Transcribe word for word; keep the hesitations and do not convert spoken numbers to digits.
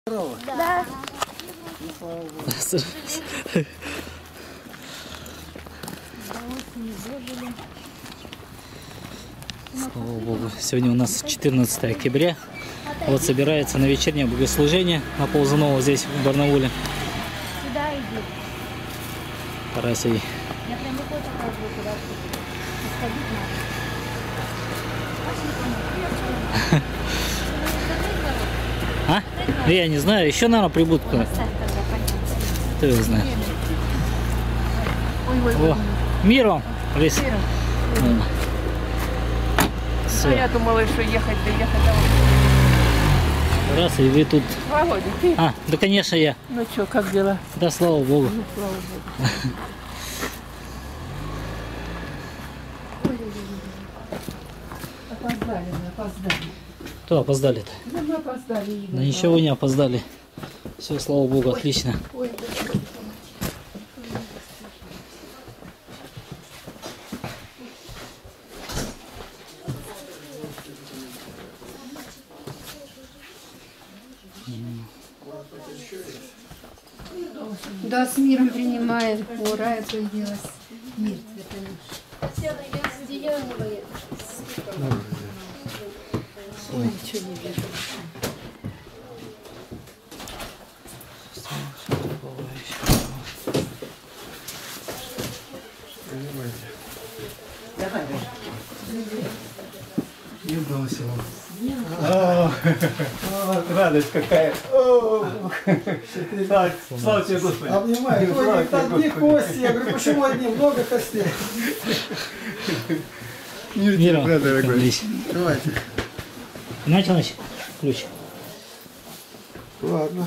Да. Слава Богу. Сегодня у нас четырнадцатое октября. Вот собирается на вечернее богослужение на Ползунова здесь, в Барнауле. Сюда иди. Тарасий. Я прям рукой показываю, куда сходить надо. А? Ну, я не знаю, еще, наверное, прибудут кто. Кто его знает. О, мир вам, Лиса. Ну, я думала, что ехать, да ехать. Раз, и вы тут. Володя, ты? А, да, конечно, я. Ну что, как дела? Да, слава Богу. Ну, слава Богу. Опоздали, мы опоздали. Кто опоздали-то? Ну, мы опоздали. Игорь. Да ничего вы не опоздали. Все, слава Богу, отлично. Ой, Да, с миром принимаем. Ура, я появилась. Мир, ой, ничего не вижу. Давай, Не бросил. О, радость какая. Так, слава тебе, Господи. Обнимаю. Ой, одни кости. Я говорю, почему одни? Много костей. Мир тебе, дорогой. Давайте. Начал, значит, ключ. Ладно.